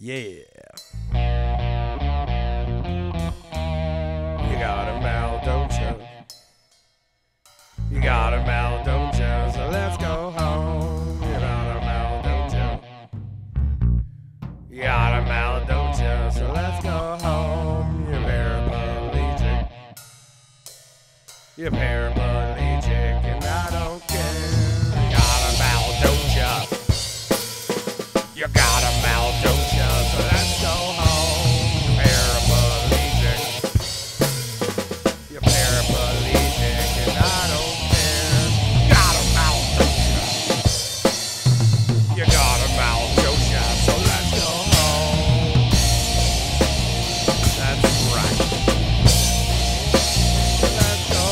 Yeah. You got a mouth, don't you? You got a mouth, don't you? So let's go home. You got a mouth, don't you? You got a mouth, don't you? So let's go home. You're paraplegic. You're paraplegic, and I don't care. You got a mouth, don't you? You got a mouth, don't you? So let's go home. You're paraplegic. You're paraplegic, and I don't care. You got a mouth, don't you? You got a mouth, don't you? So let's go home. That's right. Let's go